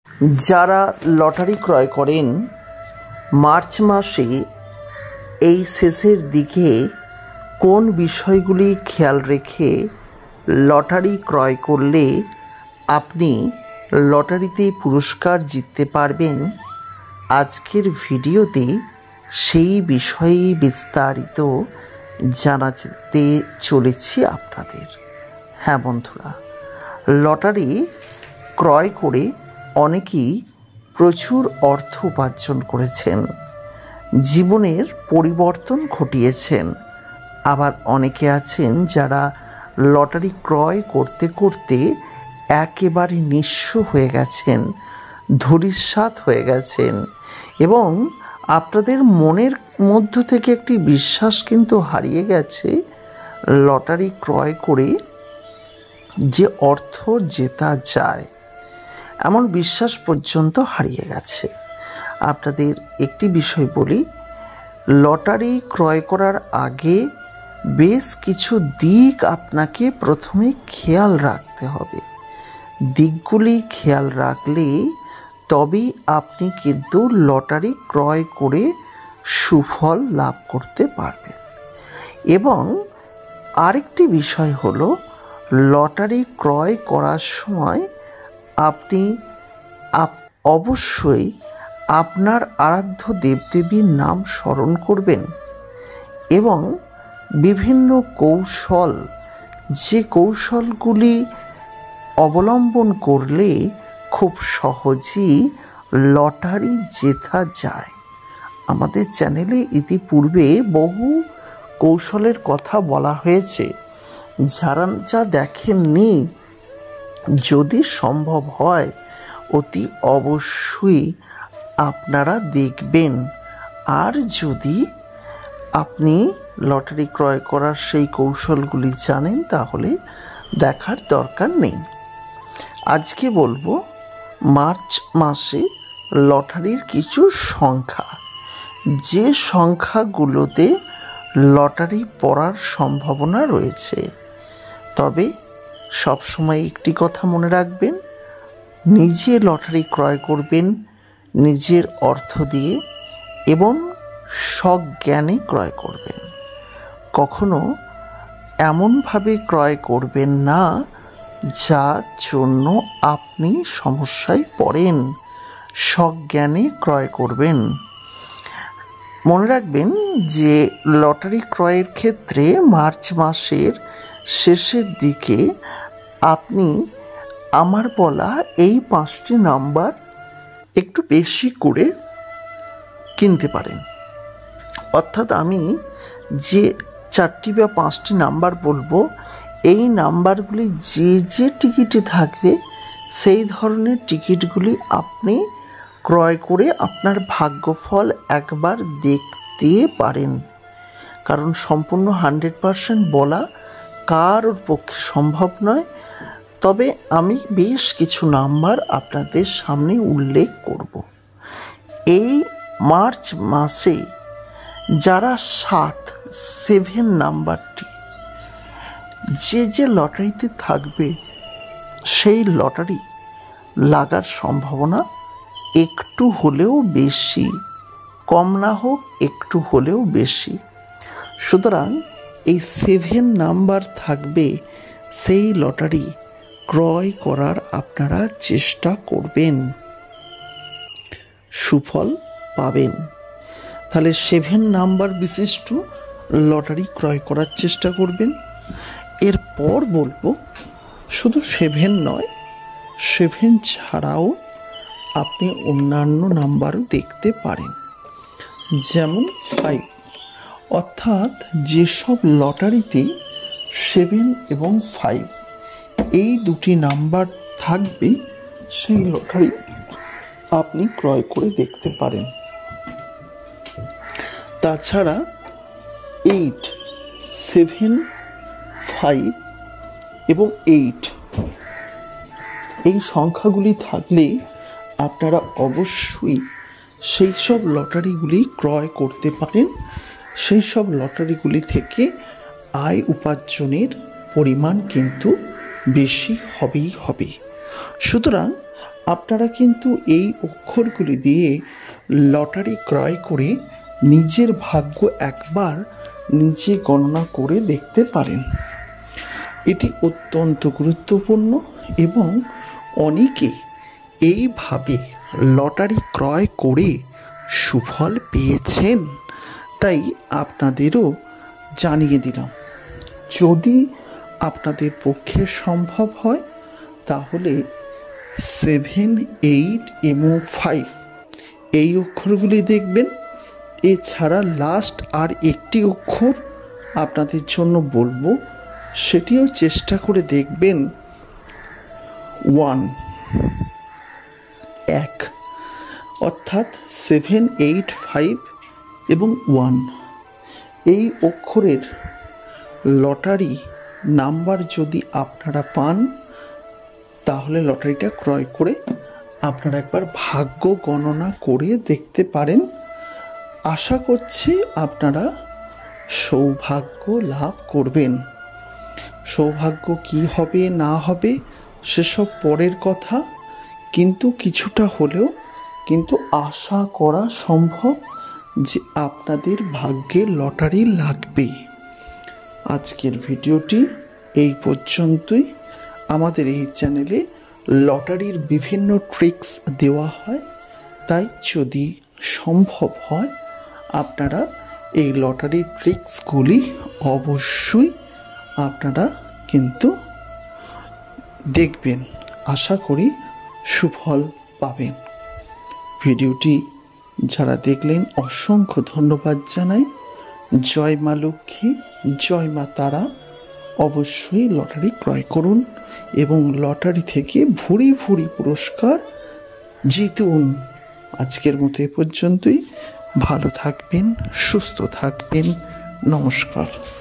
যারা লটারি ক্রয় করেন মার্চ মাসে এই শেষের দিকে কোন বিষয়গুলি খেয়াল রেখে লটারি ক্রয় করলে আপনি লটারিতে পুরস্কার জিততে পারবেন, আজকের ভিডিওতে সেই বিষয়ে বিস্তারিত জানাতে চলেছি আপনাদের। হ্যাঁ বন্ধুরা, লটারি ক্রয় করে অনেকেই প্রচুর অর্থ উপার্জন করেছেন, জীবনের পরিবর্তন ঘটিয়েছেন। আবার অনেকে আছেন যারা লটারি ক্রয় করতে করতে একেবারে নিঃস্ব হয়ে গেছেন, ধূলিসাৎ হয়ে গেছেন এবং আপনাদের মনের মধ্য থেকে একটি বিশ্বাস কিন্তু হারিয়ে গেছে, লটারি ক্রয় করে যে অর্থ জেতা যায় এমন বিশ্বাস পর্যন্ত হারিয়ে গেছে। আপনাদের একটি বিষয় বলি, লটারি ক্রয় করার আগে বেশ কিছু দিক আপনাকে প্রথমে খেয়াল রাখতে হবে। দিকগুলি খেয়াল রাখলে তবেই আপনি কিন্তু লটারি ক্রয় করে সুফল লাভ করতে পারবেন। এবং আরেকটি বিষয় হলো, লটারি ক্রয় করার সময় আপনি অবশ্যই আপনার আরাধ্য দেবদেবীর নাম স্মরণ করবেন এবং বিভিন্ন কৌশল, যে কৌশলগুলি অবলম্বন করলে খুব সহজেই লটারি জেতা যায়। আমাদের চ্যানেলে ইতিপূর্বে বহু কৌশলের কথা বলা হয়েছে, যারা যা দেখেননি যদি সম্ভব হয় অতি অবশ্যই আপনারা দেখবেন। আর যদি আপনি লটারি ক্রয় করার সেই কৌশলগুলি জানেন তাহলে দেখার দরকার নেই। আজকে বলবো মার্চ মাসে লটারির কিছু সংখ্যা, যে সংখ্যাগুলোতে লটারি পড়ার সম্ভাবনা রয়েছে। তবে সবসময় একটি কথা মনে রাখবেন, নিজে লটারি ক্রয় করবেন নিজের অর্থ দিয়ে এবং সজ্ঞানে ক্রয় করবেন। কখনো এমনভাবে ক্রয় করবেন না যার জন্য আপনি সমস্যায় পড়েন, সজ্ঞানে ক্রয় করবেন। মনে রাখবেন যে লটারি ক্রয়ের ক্ষেত্রে মার্চ মাসের শেষের দিকে আপনি আমার বলা এই 5টি নাম্বার একটু বেশি করে কিনতে পারেন। অর্থাৎ আমি যে 4টি বা 5টি নাম্বার বলবো, এই নাম্বারগুলি যে যে টিকিটে থাকবে সেই ধরনের টিকিটগুলি আপনি ক্রয় করে আপনার ভাগ্যফল একবার দেখতে পারেন। কারণ সম্পূর্ণ 100% বলা কারোর পক্ষে সম্ভব নয়। তবে আমি বেশ কিছু নাম্বার আপনাদের সামনে উল্লেখ করব। এই মার্চ মাসে যারা 7 নাম্বারটি যে যে লটারিতে থাকবে সেই লটারি লাগার সম্ভাবনা একটু হলেও বেশি, কম না হোক একটু হলেও বেশি। সুতরাং এই 7 নাম্বার থাকবে সেই লটারি ক্রয় করার আপনারা চেষ্টা করবেন, সুফল পাবেন। তাহলে 7 নাম্বার বিশিষ্ট লটারি ক্রয় করার চেষ্টা করবেন। এরপর বলবো শুধু 7 নয়, 7 ছাড়াও আপনি অন্যান্য নাম্বারও দেখতে পারেন, যেমন 5। অর্থাৎ যেসব লটারিতে 7 এবং 5 এই দুটি নাম্বার থাকবে সেই লটারি আপনি ক্রয় করে দেখতে পারেন। তাছাড়া 8, 7, 5 এবং 8 এই সংখ্যাগুলি থাকলে আপনারা অবশ্যই সেই সব লটারিগুলি ক্রয় করতে পারেন। সেই সব লটারিগুলি থেকে আয় উপার্জনের পরিমাণ কিন্তু বেশি হবেই হবে। সুতরাং আপনারা কিন্তু এই অক্ষরগুলি দিয়ে লটারি ক্রয় করে নিজের ভাগ্য একবার নিজে গণনা করে দেখতে পারেন। এটি অত্যন্ত গুরুত্বপূর্ণ এবং অনেকে এইভাবে লটারি ক্রয় করে সুফল পেয়েছেন, তাই আপনাদেরও জানিয়ে দিলাম। যদি আপনাদের পক্ষে সম্ভব হয় তাহলে 7, 8 এবং 5 এই অক্ষরগুলি দেখবেন। এছাড়া লাস্ট আর একটি অক্ষর আপনাদের জন্য বলবো, সেটিও চেষ্টা করে দেখবেন। 1 অর্থাৎ 7, 8, 5 এবং 1 এই অক্ষরের লটারি নাম্বার যদি আপনারা পান তাহলে লটারিটা ক্রয় করে আপনারা একবার ভাগ্য গণনা করে দেখতে পারেন। আশা করছি আপনারা সৌভাগ্য লাভ করবেন। সৌভাগ্য কি হবে না হবে সেসব পরের কথা, কিন্তু কিছুটা হলেও কিন্তু আশা করা সম্ভব যে আপনাদের ভাগ্যে লটারি লাগবে। আজকের ভিডিওটি এই পর্যন্তই। আমাদের এই চ্যানেলে লটারির বিভিন্ন ট্রিক্স দেওয়া হয়, তাই যদি সম্ভব হয় আপনারা এই লটারির ট্রিক্সগুলি অবশ্যই আপনারা কিন্তু দেখবেন। আশা করি সুফল পাবেন। ভিডিওটি যারা দেখলেন অসংখ্য ধন্যবাদ জানাই। জয় মা লক্ষ্মী, জয় মা তারা। অবশ্যই লটারি ক্রয় করুন এবং লটারি থেকে ভুরি ভুরি পুরস্কার জিতুন। আজকের মতো এ পর্যন্তই। ভালো থাকবেন, সুস্থ থাকবেন। নমস্কার।